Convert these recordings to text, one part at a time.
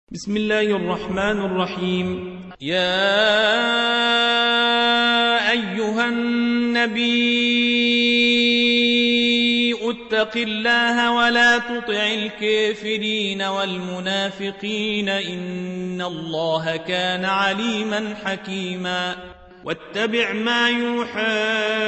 بسم الله الرحمن الرحيم. يا أيها النبي اتق الله ولا تطع الكافرين والمنافقين إن الله كان عليما حكيما. واتبع ما يوحى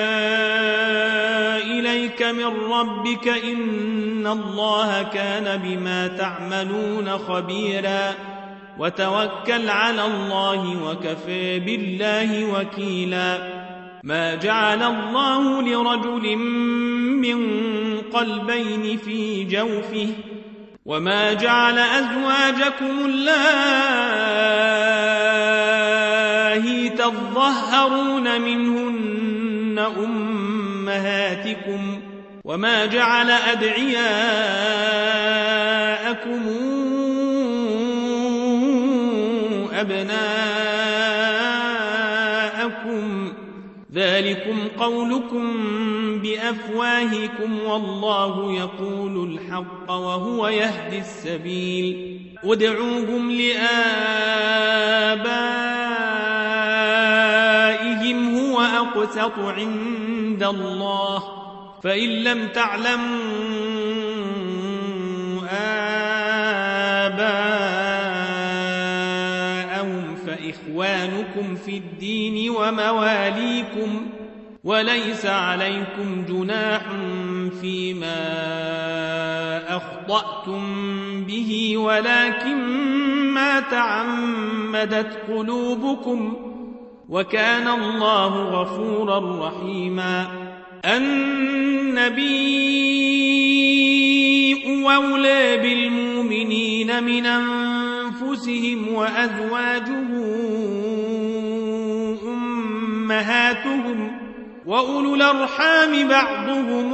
إليك من ربك إن الله كان بما تعملون خبيرا. وتوكل على الله وكفى بالله وكيلا. ما جعل الله لرجل من قلبين في جوفه وما جعل أزواجكم اللائي تظهرون منهن أمهاتكم وما جعل أدعياءكم أبناءكم ذلكم قولكم بأفواهكم والله يقول الحق وهو يهدي السبيل. ادعوهم لآبائهم هو أقسط عند الله فإن لم تعلموا آباءهم فإخوانكم في الدين ومواليكم وليس عليكم جناح فيما أخطأتم به ولكن ما تعمدت قلوبكم وكان الله غفورا رحيما. النبي أولى بالمؤمنين من أنفسهم وأزواجه أمهاتهم وأولو الأرحام بعضهم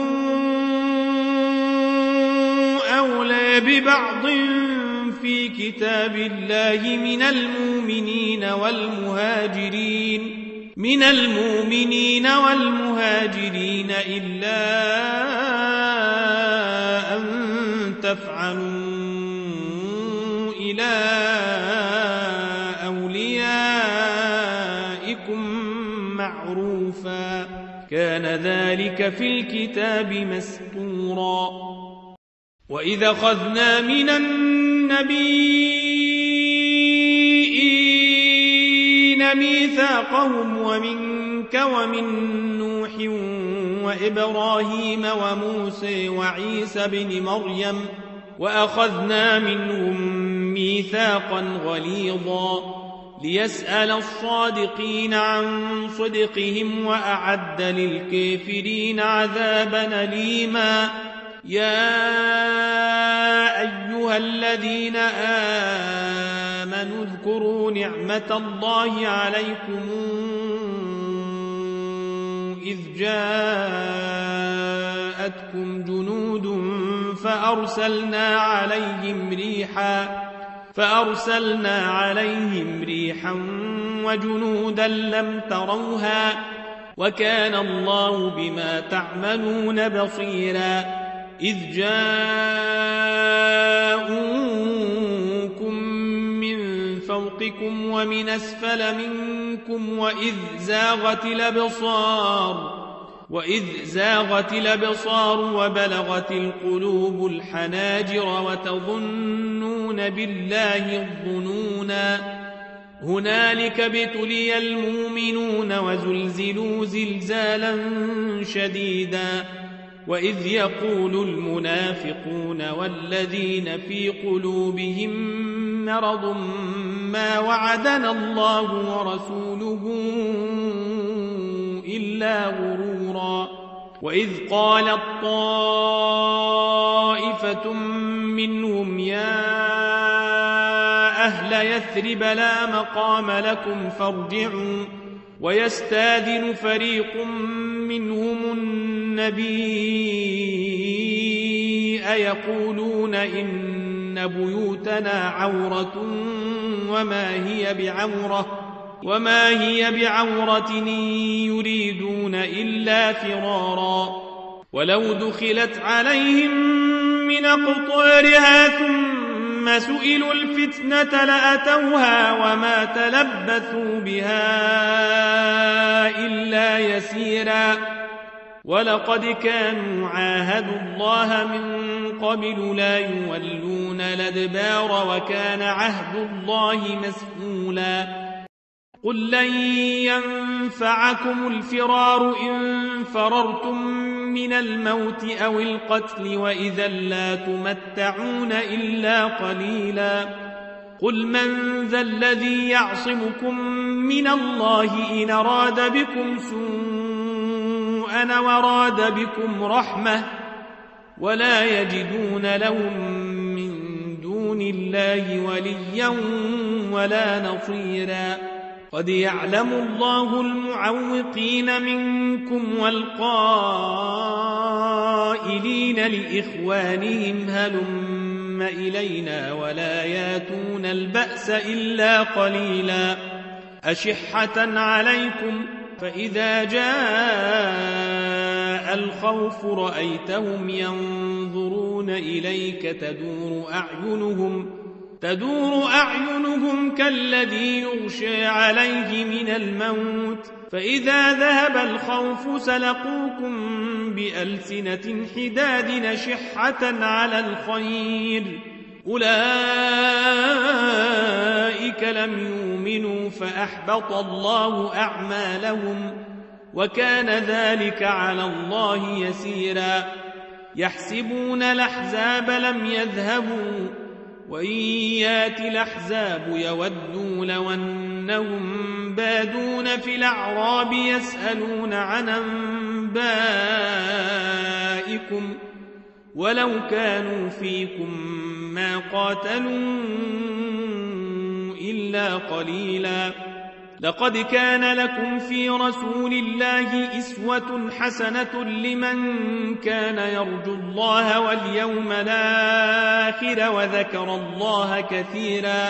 أولى ببعض في كتاب الله من المؤمنين والمهاجرين إلا أن تفعلوا إلى أوليائكم معروفا كان ذلك في الكتاب مسطورا. وإذا أخذنا من النبيين ميثاقهم ومنك ومن نوح وإبراهيم وموسى وعيسى بن مريم وأخذنا منهم ميثاقا غليظا ليسأل الصادقين عن صدقهم وأعد للكافرين عذابا أليما. يا أيها الذين آمنوا اذكروا نعمة الله عليكم إذ جاءتكم جنود فأرسلنا عليهم ريحا وجنودا لم تروها وكان الله بما تعملون بصيرا. إذ جاءوكم من فوقكم ومن أسفل منكم وإذ زاغت الأبصار وبلغت القلوب الحناجر وتظنون بالله الظنونا. هنالك ابتلي المؤمنون وزلزلوا زلزالا شديدا. وإذ يقول المنافقون والذين في قلوبهم مرض ما وعدنا الله ورسوله إلا غرورا. وإذ قالت طائفة منهم يا أهل يثرب لا مقام لكم فارجعوا ويستاذن فريق منهم النبي يقولون إن بيوتنا عورة وما هي بعورة يريدون إلا فرارا. ولو دخلت عليهم من أقطارها ثم سئلوا الفتنة لأتوها وما تلبثوا بها إلا يسيرا ولقد كانوا عاهدوا الله من قبل لا يولون الأدبار وكان عهد الله مسئولا قل لن ينفعكم الفرار إن فررتم من الموت أو القتل وإذا لا تمتعون إلا قليلا قل من ذا الذي يعصمكم من الله إن أراد بكم سوءا وراد بكم رحمة ولا يجدون لهم من دون الله وليا ولا نصيرا قد يعلم الله المعوقين منكم والقائلين لإخوانهم هلم إلينا ولا ياتون البأس إلا قليلا أشحة عليكم فإذا جاء الخوف رأيتهم ينظرون إليك تدور أعينهم كالذي يغشى عليه من الموت فإذا ذهب الخوف سلقوكم بألسنة حداد نشحة على الخير أولئك لم يؤمنوا فأحبط الله أعمالهم وكان ذلك على الله يسيرا يحسبون الأحزاب لم يذهبوا وإن يات الأحزاب يودوا لو أنهم بادون في الأعراب يسألون عن أنبائكم ولو كانوا فيكم ما قاتلوا إلا قليلا لقد كان لكم في رسول الله أسوة حسنة لمن كان يرجو الله واليوم الآخر وذكر الله كثيرا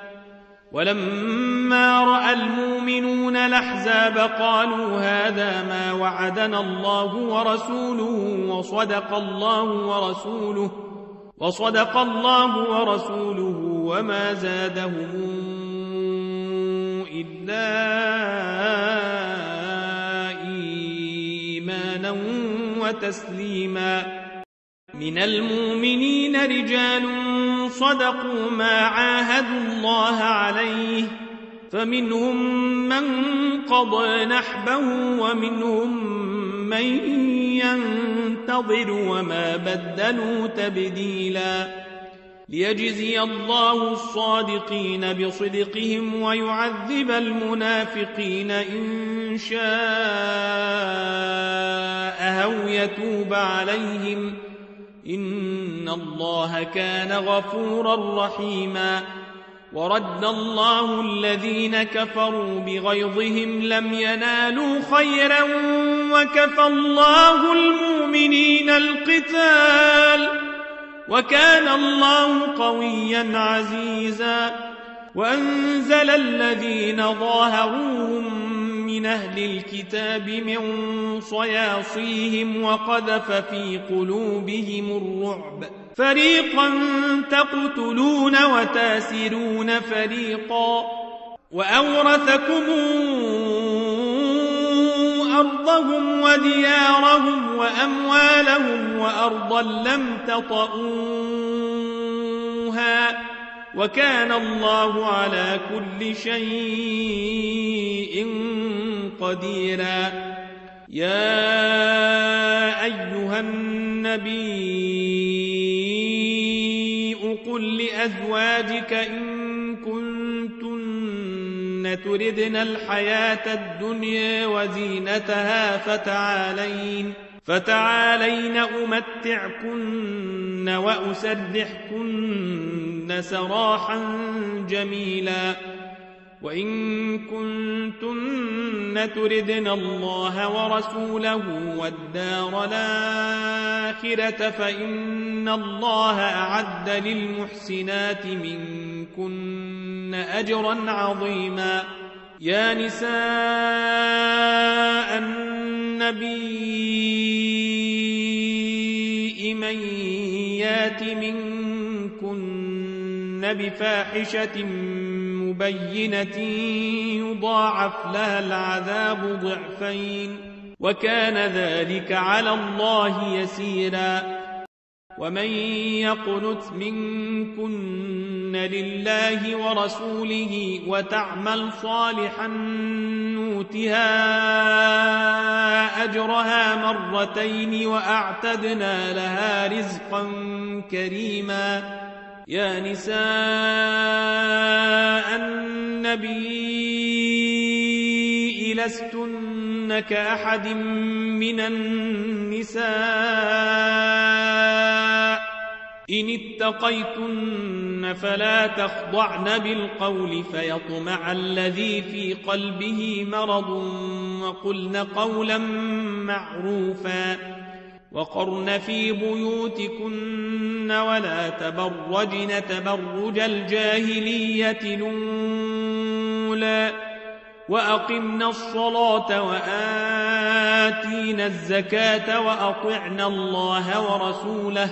ولما رأى المؤمنون الأحزاب قالوا هذا ما وعدنا الله ورسوله وصدق الله ورسوله وما زادهم إلا إيمانا وتسليما من المؤمنين رجال صدقوا ما عاهدوا الله عليه فمنهم من قضى نحبه ومنهم من ينتظر وما بدلوا تبديلا ليجزي الله الصادقين بصدقهم ويعذب المنافقين إن شاء أو يتوب عليهم إن الله كان غفورا رحيما ورد الله الذين كفروا بغيظهم لم ينالوا خيرا وكفى الله المؤمنين القتال وكان الله قويا عزيزا وأنزل الذين ظاهروهم من أهل الكتاب من صياصيهم وقذف في قلوبهم الرعب فريقا تقتلون وتاسرون فريقا وأورثكم أرضهم وديارهم وأموالهم وأرضا لم تطئوها وكان الله على كل شيء قديرا يا أيها النبي قل لأزواجك إن كنتن تردن الحياة الدنيا وزينتها فتعالين أمتعكن وأسرحكن سراحا جميلا وإن كنتن تردن الله ورسوله والدار الآخرة فإن الله أعد للمحسنات منكن أجرا عظيما يا نساء النبي من يات منكن بفاحشة مبينة يضاعف لها العذاب ضعفين وكان ذلك على الله يسيرا. ومن يقنت منكن لله ورسوله وتعمل صالحا نؤتها أجرها مرتين وأعتدنا لها رزقا كريما. يا نساء النبي لستن كأحد من النساء إن اتقيتن فلا تخضعن بالقول فيطمع الذي في قلبه مرض وقلن قولا معروفا. وقرن في بيوتكن ولا تبرجن تبرج الجاهلية الأولى وأقمنا الصلاة وآتينا الزكاة وأطعنا الله ورسوله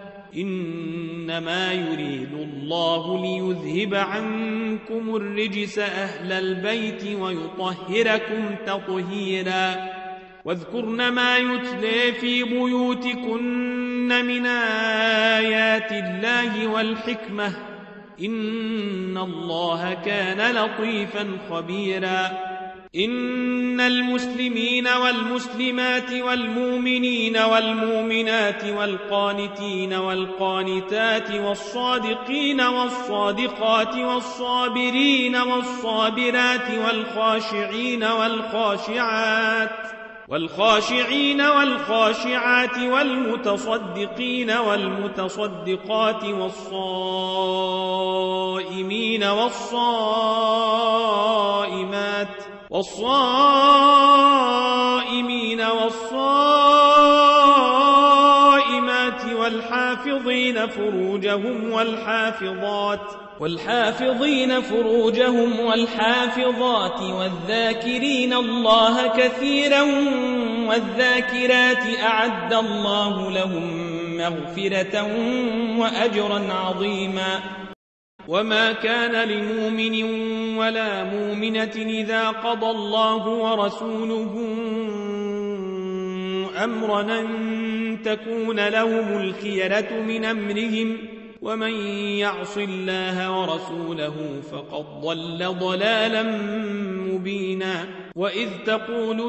إنما يريد الله ليذهب عنكم الرجس أهل البيت ويطهركم تطهيرا. واذكرن ما يتلى في بيوتكن من آيات الله والحكمة إن الله كان لطيفا خبيرا. إن المسلمين والمسلمات والمؤمنين والمؤمنات والقانتين والقانتات والصادقين والصادقات والصابرين والصابرات والخاشعين والخاشعات والمتصدقين والمتصدقات والصائمين والصائمات والحافظين فروجهم والحافظات والذاكرين الله كثيرا والذاكرات أعد الله لهم مغفرة وأجرا عظيما. وما كان لمؤمن ولا مؤمنة إذا قضى الله ورسوله أمرا أن تكون لهم الخيرة من أمرهم ومن يعص الله ورسوله فقد ضل ضلالا مبينا. وإذ تقول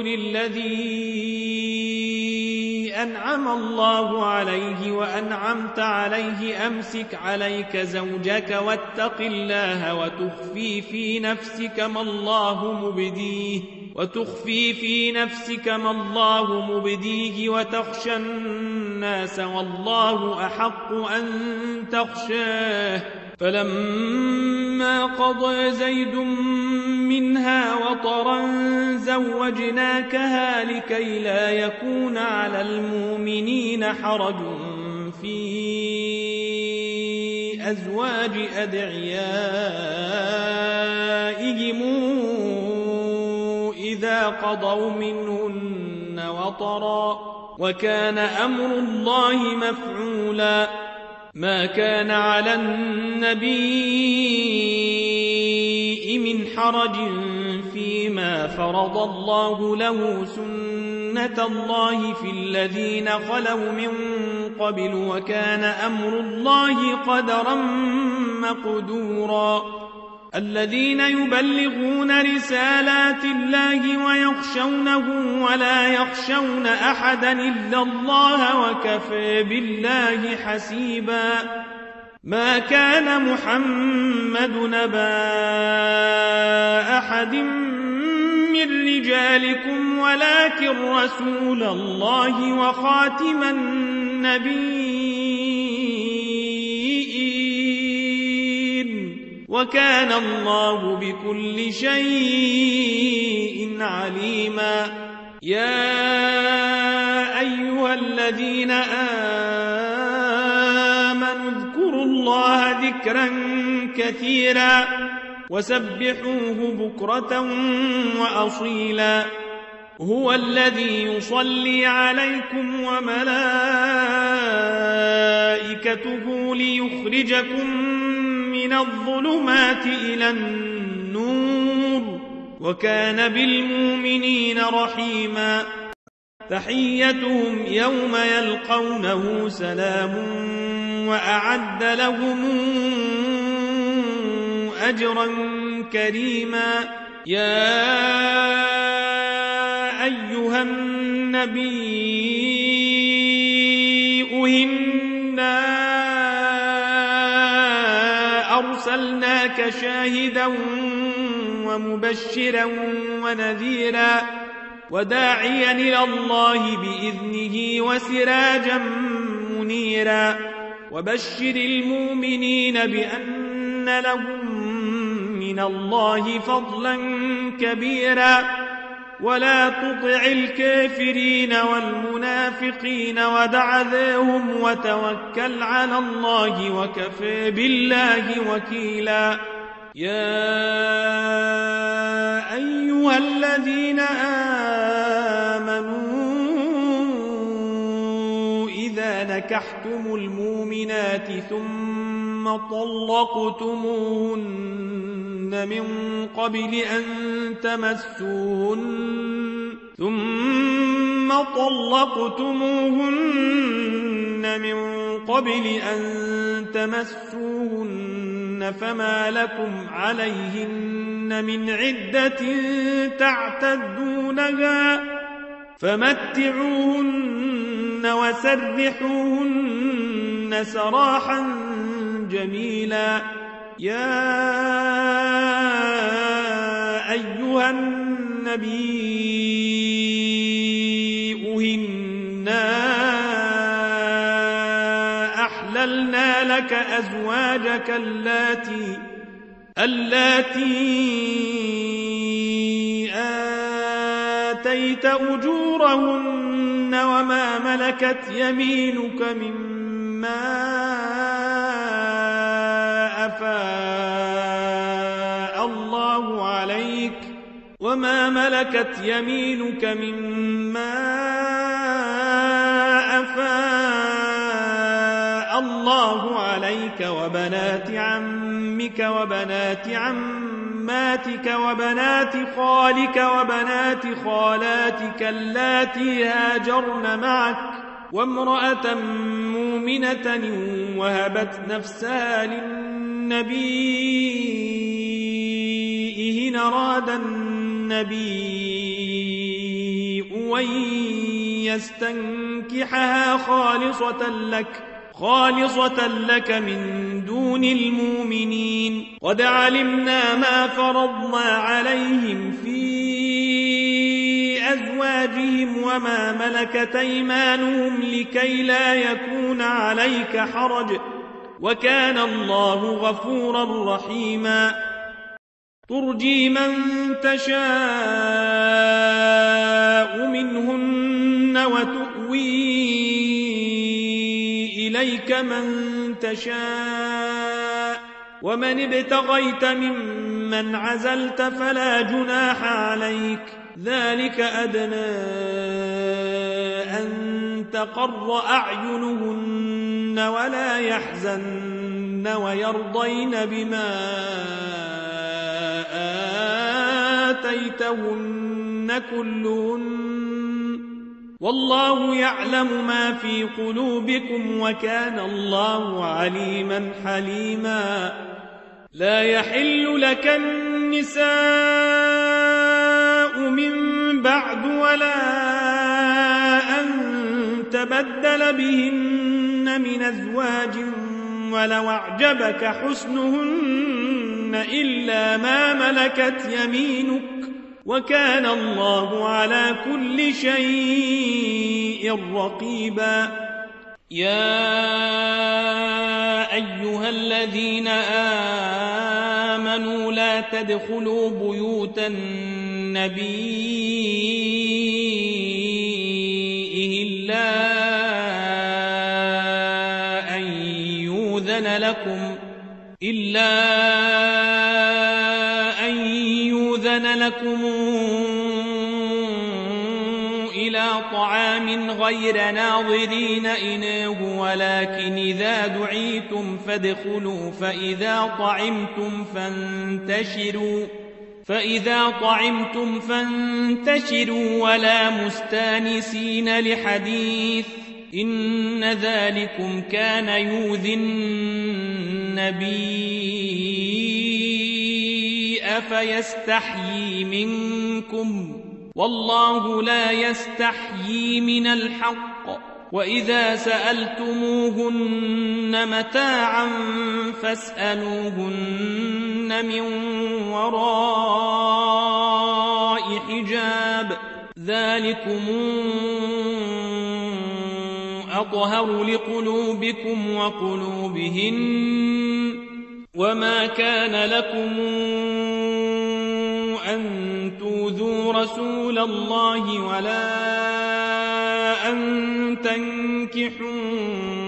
للذي أنعم الله عليه وأنعمت عليه أمسك عليك زوجك واتق الله وتخفي في نفسك ما الله مبديه وتخشى الناس والله أحق أن تخشاه. فلما قضى زيد منها وطرا زوجناكها لكي لا يكون على المؤمنين حرج في أزواج أدعيائهم إذا قضوا منهن وطرا وكان أمر الله مفعولا. ما كان على النبي من حرج فيما فرض الله له سنة الله في الذين خلوا من قبل وكان أمر الله قدرا مقدورا. الذين يبلغون رسالات الله ويخشونه ولا يخشون أحدا إلا الله وكفى بالله حسيبا. ما كان محمد نبا أحد من رجالكم ولكن رسول الله وخاتم النبيين وكان الله بكل شيء عليما. يا أيها الذين آمنوا اذكروا الله ذكرا كثيرا وسبحوه بكرة وأصيلا. هو الذي يصلي عليكم وملائكته ليخرجكم من من الظلمات إلى النور وكان بالمؤمنين رحيما تحيتهم يوم يلقونه سلام وأعد لهم أجرا كريما يا أيها النبي إنا أرسلناك شاهدا ومبشرا ونذيرا وداعيا إلى الله بإذنه وسراجا منيرا وبشر المؤمنين بأن لهم من الله فضلا كبيرا ولا تطع الكافرين والمنافقين ودع ذاهم وتوكل على الله وكفى بالله وكيلا يا أيها الذين آمنوا إذا نكحتم المؤمنات ثم طلقتموهن من قبل أن تمسوهن فما لكم عليهن من عدة تعتدونها فمتعوهن وسرحوهن سراحا جميلا يا أيها النبي إنا أحللنا لك أزواجك اللاتي آتيت أجورهن وما ملكت يمينك مما أفاء الله عليك وبنات عمك وبنات عماتك وبنات خالك وبنات خالاتك اللاتي هاجرن معك وامرأة مؤمنة وهبت نفسها للنبي إن أراد النبي أن يستنكحها خالصة لك من دون المؤمنين قد علمنا ما فرضنا عليهم في أزواجهم وما ملكت أيمانهم لكي لا يكون عليك حرج وكان الله غفورا رحيما ترجي من تشاء منهن وتؤوي إليك من تشاء ومن ابتغيت ممن عزلت فلا جناح عليك ذلك أدنى أن تقر أعينهن ولا يحزن ويرضين بما آتيتهن كلهن والله يعلم ما في قلوبكم وكان الله عليما حليما لا يحل لك النساء من بعد ولا أن تبدل بهن من أزواج ولو أعجبك حسنهن إلا ما ملكت يمينك وكان الله على كل شيء رقيبا يا أيها الذين آمنوا لا تدخلوا بيوت النبي إلا أن يؤذن لكم إلى إلى طعام غير ناظرين إناه ولكن إذا دعيتم فادخلوا فإذا طعمتم فانتشروا ولا مستانسين لحديث إن ذلكم كان يؤذي النبي فيستحيي منكم والله لا يستحيي من الحق وإذا سألتموهن متاعا فاسألوهن من وراء حجاب ذلكم أطهر لقلوبكم وقلوبهن وما كان لكم أن تؤذوا رسول الله ولا أن تنكحوا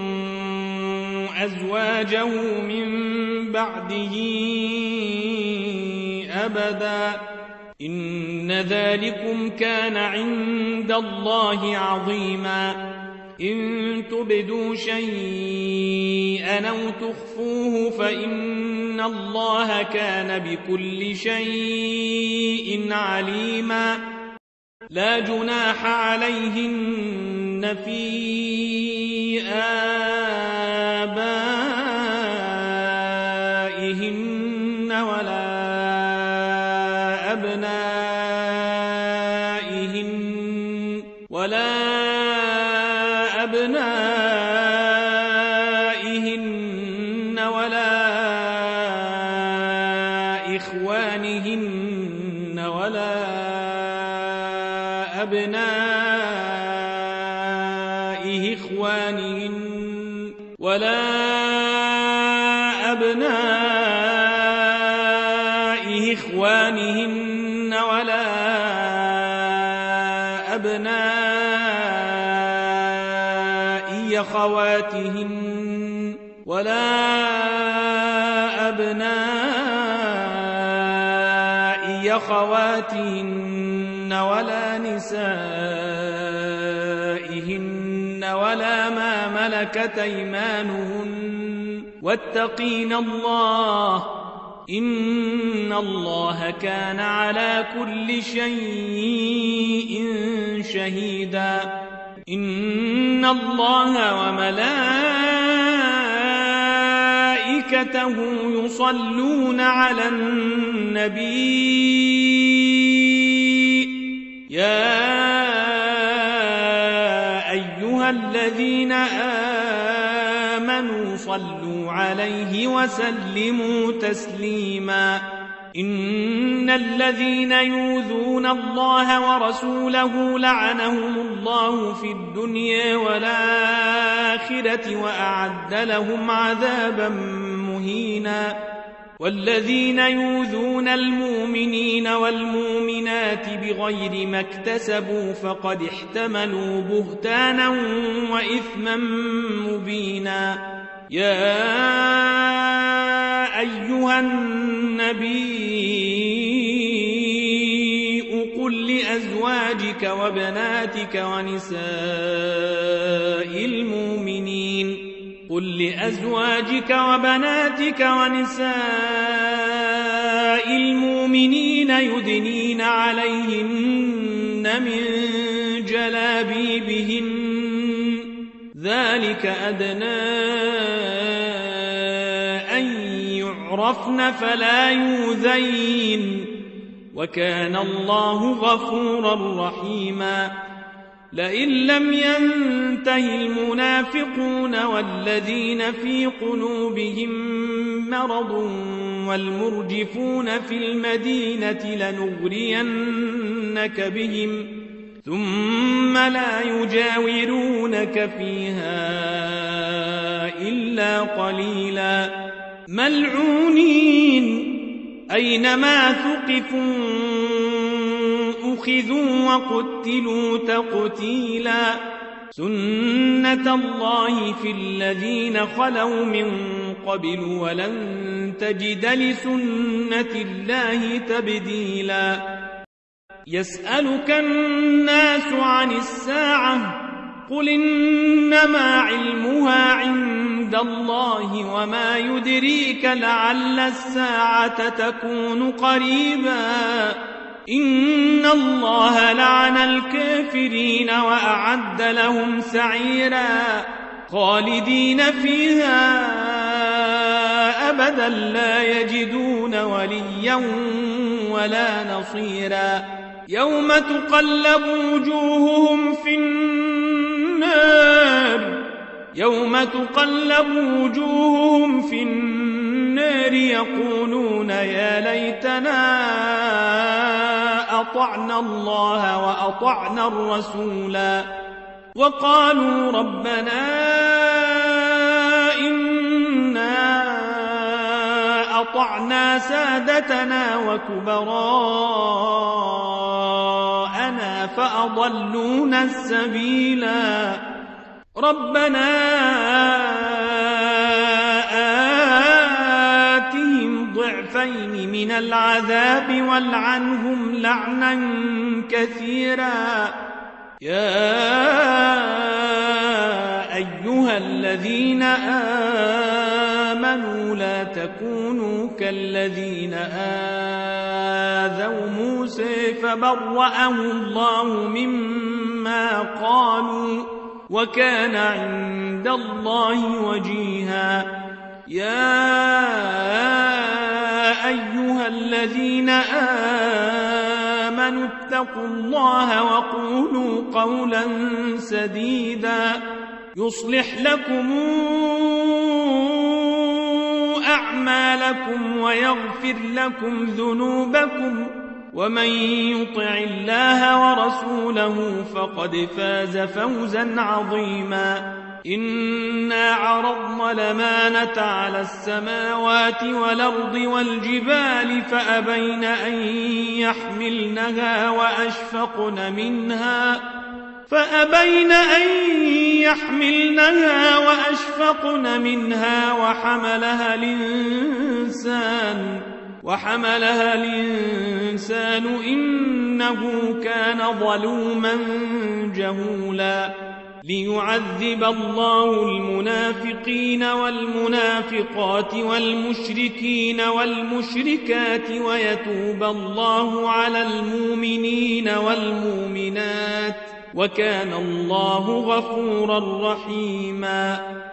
أزواجه من بعده أبدا إن ذلكم كان عند الله عظيما إن تبدوا شيئا أو تخفوه فإن الله كان بكل شيء عليما لا جناح عليهن في آبائهن أبنائهن ولا إخوانهن ولا أبناء إخوانهن ولا أبناء إخوانهن ولا أبناء أخواتهن ولا أبناء أخواتهن ولا نسائهن ولا ما ملكت أيمانهن واتقين الله إن الله كان على كل شيء شهيدا إن الله وملائكته يصلون على النبي يا أيها الذين آمنوا صلوا عليه وسلموا تسليما إن الذين يؤذون الله ورسوله لعنهم الله في الدنيا والآخرة وأعد لهم عذابا مهينا والذين يؤذون المؤمنين والمؤمنات بغير ما اكتسبوا فقد احتملوا بهتانا وإثما مبينا يا أيها النبي قل لأزواجك وبناتك ونساء المؤمنين يدنين عليهن من جلابيبهن ذلك أدنى أن يعرفن فلا يؤذين وكان الله غفورا رحيما لئن لم ينته المنافقون والذين في قلوبهم مرض والمرجفون في المدينة لنغرينك بهم ثم لا يجاورونك فيها إلا قليلا ملعونين أينما ثقفوا أخذوا وقتلوا تقتيلا سنة الله في الذين خلوا من قبل ولن تجد لسنة الله تبديلا يسألك الناس عن الساعة قل إنما علمها عند الله وما يدريك لعل الساعة تكون قريبا إن الله لعن الكافرين وأعد لهم سعيرا خالدين فيها أبدا لا يجدون وليا ولا نصيرا يوم تقلب وجوههم في النار يقولون يا ليتنا أطعنا الله وأطعنا الرسولا وقالوا ربنا إنا أطعنا سادتنا وكبراءنا فأضلونا السبيلا ربنا آتهم ضعفين من العذاب والعنهم لعنا كثيرا يا أيها الذين آمنوا لا تكونوا كالذين آذوا موسى فبرأه الله مما قالوا وكان عند الله وجيها يا أيها الذين آمنوا اتقوا الله وقولوا قولا سديدا يصلح لكم أعمالكم ويغفر لكم ذنوبكم ومن يطع الله ورسوله فقد فاز فوزا عظيما إنا عرضنا الأمانة على السماوات والأرض والجبال فأبين أن يحملنها وأشفقن منها وحملها الإنسان إنه كان ظلوما جهولا ليعذب الله المنافقين والمنافقات والمشركين والمشركات ويتوب الله على المؤمنين والمؤمنات وكان الله غفورا رحيما